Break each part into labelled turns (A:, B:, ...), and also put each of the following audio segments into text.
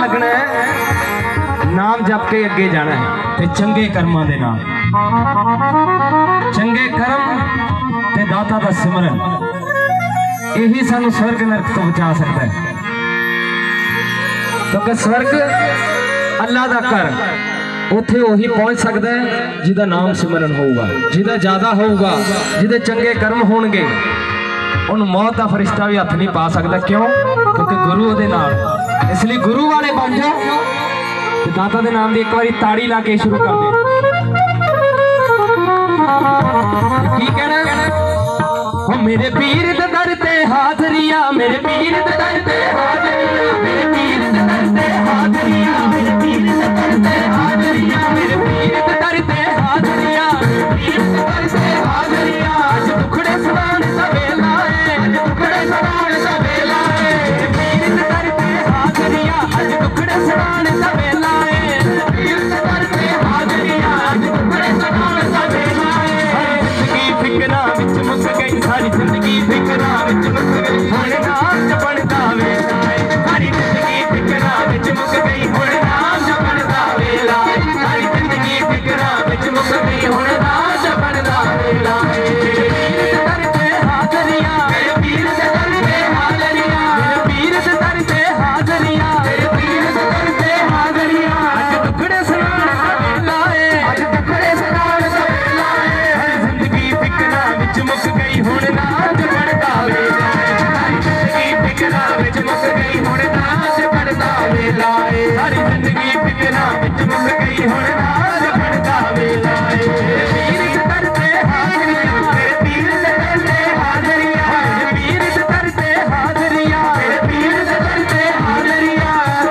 A: लगना है, नाम जप के अगे जाना है ते चंगे कर्मां दे नाल, चंगे कर्म ते दाता दा सिमरन, यही सानू स्वर्ग नरक तो बचा सकता है। क्योंकि स्वर्ग अल्लाह दा घर, उत्थे वही पहुंच सकता है जिहदा नाम सिमरन होगा, जिहदा ज्यादा होगा, जिहदे चंगे कर्म होणगे, उन्हें मौत का फरिश्ता भी हथ नहीं पा सकता। क्यों? क्योंकि गुरु उहदे नाल। इसलिए गुरु वाले बन जाओ, दाता दे नाम दी एक बारी ताड़ी ला के शुरू कर दे। की कहना? ओ मेरे पीर दे दर ते हाजरिया, मेरे पीर दे दर ते हाजरिया, मेरे पीर दे दर ते हाजरिया, मेरे पीर दे दर ते हाजरिया, मेरे पीर दे दर ते हाजरिया, पीर दे दर ते हाजरिया। अज दुखड़े सुनाने दा वेला है, अज दुखड़े सुनाने दा वेला है, पीर दे दर ते हाजरिया, अज दुखड़े सुनाने दा वेला है, पीर दे दर ते हाजरिया, अज दुखड़े सुनाने दा वेला है। जिंदगी फिकरां विच मुक गई, सारी जिंदगी फिकरां विच मुक गई, हुण नाम जपण दा वेला है, सारी जिंदगी फिकरां विच मुक गई, हुण नाम जपण दा वेला है, सारी जिंदगी फिकरां विच मुक गई, हुण नाम जपण दा वेला है। मेरे पीर दे दर ते हाजरिया, मेरे पीर दे दर ते हाजरिया, मेरे पीर दे दर ते हाजरिया, अज दुखड़े सुनाने दा वेला है, अज दुखड़े सुनाने दा वेला है, जिंदगी फिकरां विच मुक गई, हुण नाम जपण दा वेला है, सारी जिंदगी फिकरां विच मुक गई, हुण नाम जपण दा वेला है, सारी जिंदगी फिकरां विच मुक गई, हुण नाम जपण दा वेला है। मेरे पीर दे दर ते हाजरिया, मेरे पीर दे दर ते हाजरिया, मेरे पीर दे दर ते हाजरिया, मेरे पीर दे दर ते हाजरिया।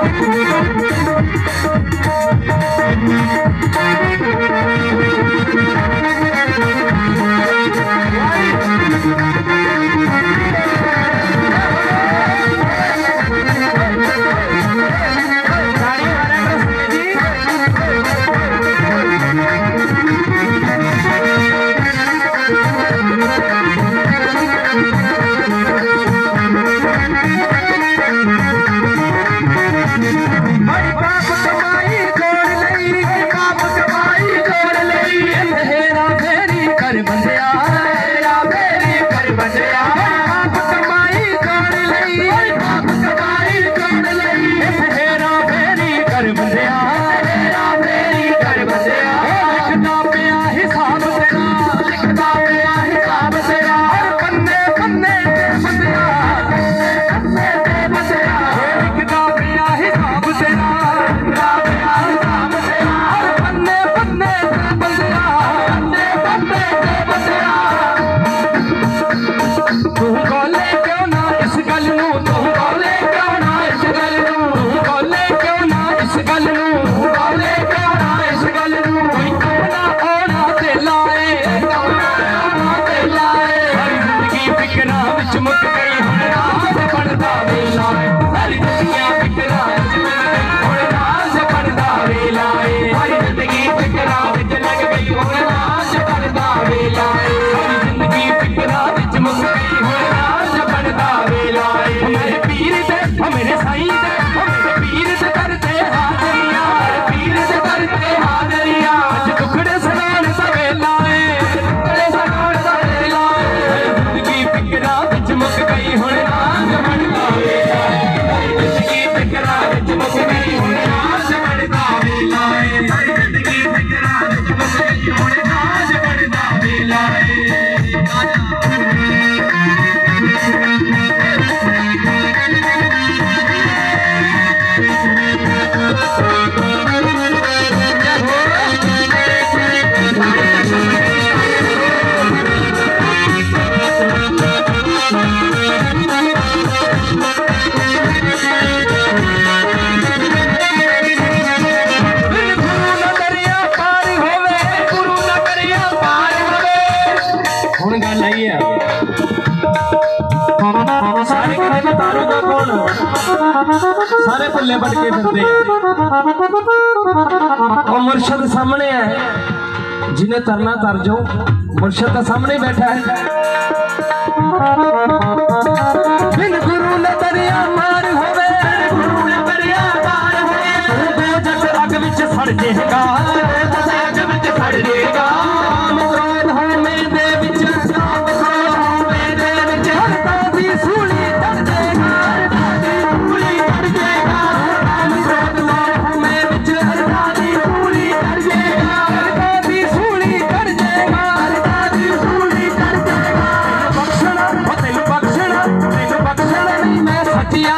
B: सारे भुल्ले बन के फिरते और मुर्शद सामने है, जिन्हें तरना तर जाओ, मुर्शद तो सामने बैठा है। बिन गुरु न दरिया पार होवे, गुरु न दरिया पार
A: ਜਾਏਗਾ ਸੱਚ ਵਿੱਚ ਖੜ ਜਾਏਗਾ ਮਕਰੋਨ ਹੋਵੇਂ ਦੇ ਵਿੱਚ ਮਕਰੋਨ ਹੋਵੇਂ ਦੇ ਵਿੱਚ ਹਰਤਾ ਦੀ ਸੂਲੀ ਚੜ ਜਾਏਗਾ ਹਰਤਾ ਦੀ ਸੂਲੀ ਚੜ ਜਾਏਗਾ ਮਕਰੋਨ ਹੋਵੇਂ ਵਿੱਚ ਹਰਤਾ ਦੀ ਸੂਲੀ ਚੜ ਜਾਏਗਾ ਹਰਤਾ ਦੀ ਸੂਲੀ ਚੜ ਜਾਏਗਾ ਹਰਤਾ ਦੀ ਸੂਲੀ ਚੜ ਜਾਏਗਾ ਬਖਸ਼ਣਾ ਤੈਨੂੰ ਬਖਸ਼ਣਾ ਨਹੀਂ ਮੈਂ ਸੱਚਿਆ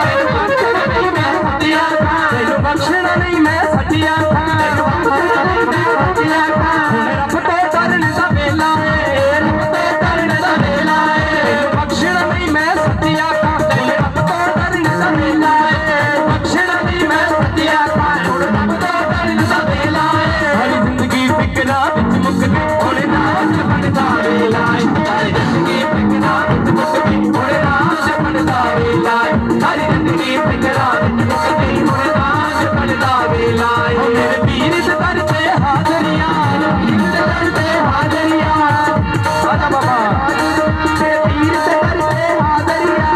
A: बख्शना नहीं मैं सच्चिया था रब तो तरन दा वेला रब तो तरन दा वेला बख्शना नहीं मैं सच्चिया था रब तो तरन दा वेला बख्शना नहीं मैं सच्चिया था रब तो तरन दा वेला सारी जिंदगी फिकरा विच मुक गई हुण नाच बनदा वेला सारी जिंदगी फिकरा विच मुक गई हुण नाच बनदा वेला सारी जिंदगी फिकरा विच मुक गई हुण मेरे पीर से करते हाजरियां पीर से करते हाजरियां आजा बाबा मेरे पीर से करते हाजरियां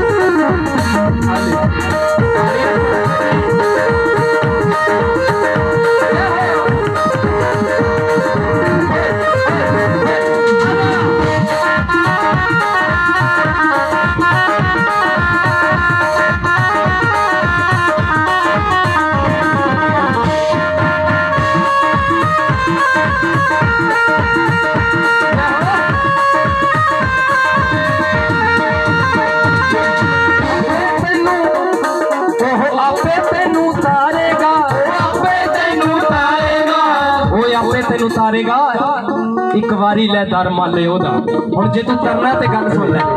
A: तारेगा एक बारी लै दर मान ले ओदा हुण जे तू तरना ते गल सुन ले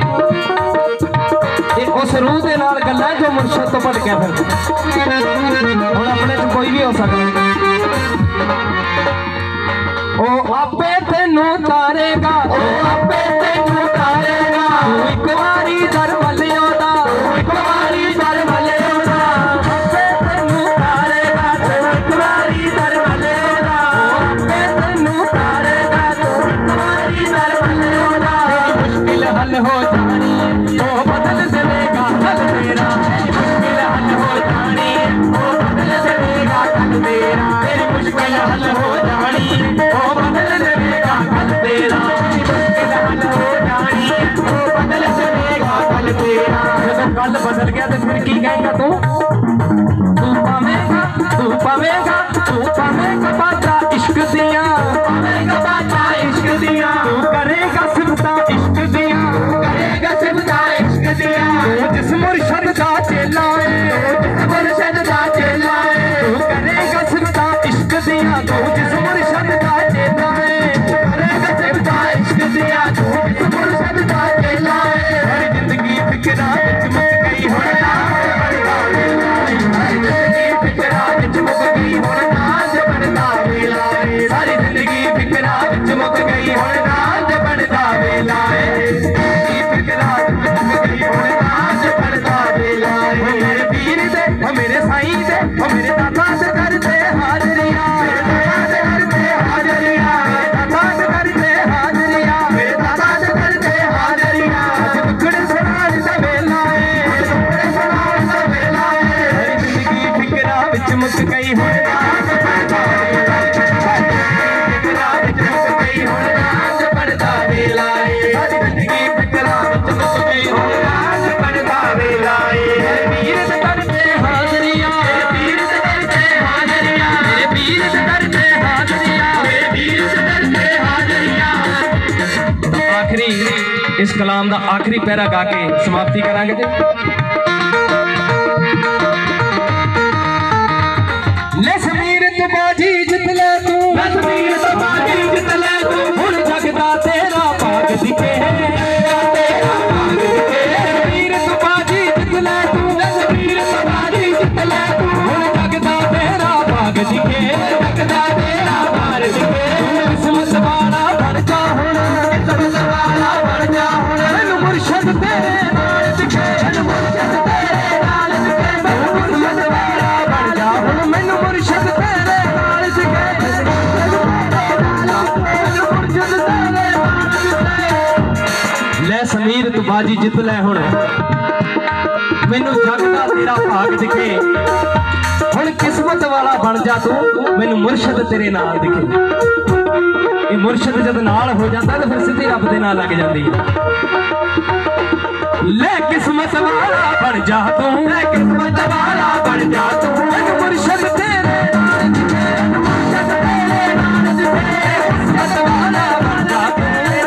A: उस रूह दे नाल गल्लां जो मुर्शद तो भटकिया फिर हुण अपने च कोई भी हो सकदा ओ आपे तैनू तारेगा ओ आपे तैनू तारेगा तू एक बारी दर मान ले ओदा एक बारी दर मान ले ओदा आपे तैनू तारेगा तू एक बारी दर मान ले हल हो जानी वो बदल देगा कल तेरा मुश्किल हल हो जानी वो बदल देगा कल तेरा तेरी मुश्किल हल हो जानी वो बदल देगा कल तेरा मुश्किल हल हो जानी वो बदल देगा कल तेरा जब कल बदल गया तो फिर की कहेगा तू पावेगा बाता इश्क दिया पावेगा बाता इश्क दिया तू करेगा सिफता इश्क दिया करेगा सिफता इश्क दिया तू जिस मुर्शद का चेला है जिस मुर्शद का चेला है तू करेगा सिफता इश्क दिया तू जिस मुर्शद का चेला है करेगा सिफता इश्क दिया तू जिस मुर्शद का चेला है हर जिंदगी फिकरा विच मुक गई हुण सारी जिंदगी फिकरा विच मुक गई हुण नाच बनदा वेला फिकरा विच मुक गई हुण नाच बनदा वेला मेरे पीर दे ओ मेरे साईं दे ओ मेरे दाता दे करते हाजरियां मेरे दाता दे करते हाजरियां मेरे दाता दे करते हाजरियां मेरे दाता दे करते हाजरियां अज दुखड़े सुनाण दा वेला दुखड़े सुनाण दा वेला सारी जिंदगी फिकरा विच मुक गई हुण नाच बनदा वेला आखिरी इस कलाम का आखिरी पैरा गा के समाप्ति करांगे जी। ले समीर तू बाजी जित ले तू ले समीर तू बाजी जित ले तू हुण जगदा तेरा भाग दिखे तेरा भाग दिखे समीर तू बाजी जित ले तू ले समीर तू बाजी जित ले तू हुण जगदा तेरा भाग दिखे जगदा तेरा भाग दिखे किस्मत वाला बन जा हुण किस्मत वाला बन जा हुण मैनू मुर्शद तेरे नाल दिखे मैनू मुर्शद तेरे नाल दिखे मैनू मुर्शद वाला बन जा हुण मैनू मुर्शद तेरे नाल दिखे ले समीर तू बाजी जित ले हुण
B: मैनू जग दा तेरा भाग दिखे हुण किस्मत वाला बन जा तू मैनू मुर्शद तेरे नाल दिखे ये मुर्शद जद नाल हो जाता तो फिर सीधी रब दे नाल लग जाती है ले किस्मत वाला बन जा तू ले किस्मत वाला बन जा तू मैनू मुर्शद तेरे नाल दिखे मुर्शद तेरे नाल दिखे किस्मत वाला बन जा तू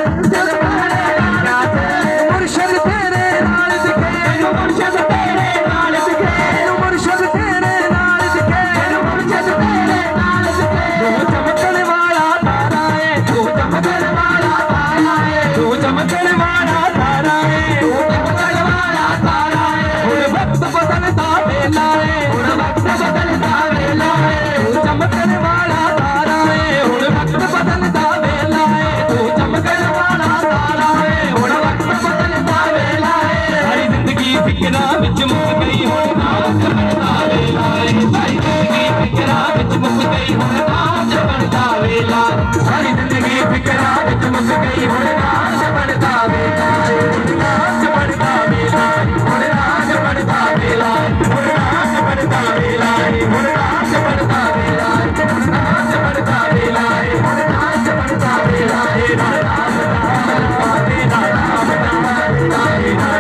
B: मुर्शद तेरे नाल दिखे मुर्शद तेरे नाल दिखे मुर्शद तेरे नाल दिखे मुर्शद तेरे नाल दिखे तू चमकण वाला तारा है तू चमकण वाला तारा है तू चमकण वाला तारा है तू चमकण वाला तारा है हुण वक्त बदलदा वेला है हुण वक्त बदलदा वेला है तू चमकण वाला तारा है हुण वक्त बदलदा वेला है तू चमकण वाला तारा है हुण वक्त बदलदा वेला है सारी जिंदगी फिकरा विच मुक गई हुण नाच बनदा वेला है सारी जिंदगी फिकरा विच मुक गई हुण नाच बनदा वेला सारी जिंदगी फिकरा विच मुक गई हुण नाच बनदा वेला नाच बनदा वेला हुण नाच बनदा वेला हुण नाच बनदा वेला हुण नाच बनदा वेला हुण नाच बनदा वेला हुण नाच बनदा वेला तेरा नाम तेरा नाम तेरा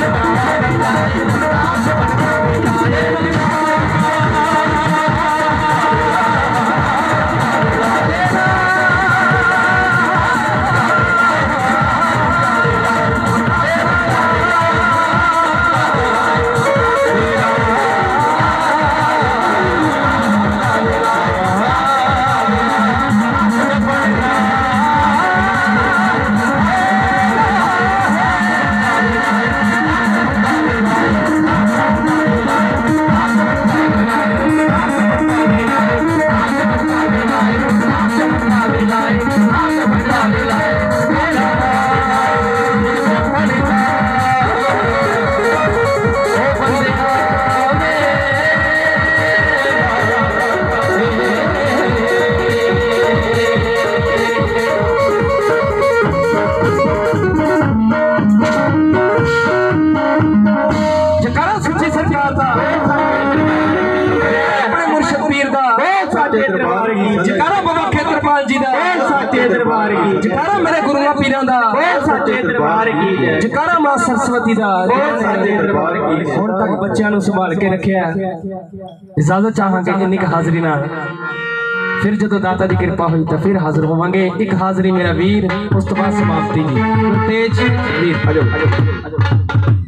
B: जकारा बाबा खेतरपाल जी दा सच्चे दरबार की जकारा मेरे गुरुआं पीरां दा सच्चे दरबार की जकारा मां सरस्वती दा सच्चे दरबार की हुण तक बच्चों नूं संभाल के रखिया इजाजत चाहांगे इन्नी क हाज़री नाल फिर जदों दाता दी कृपा हुई तो फिर हाजिर होवांगे एक हाज़री मेरा वीर उस तो बाद समाप्ति जी तेज वीर आजो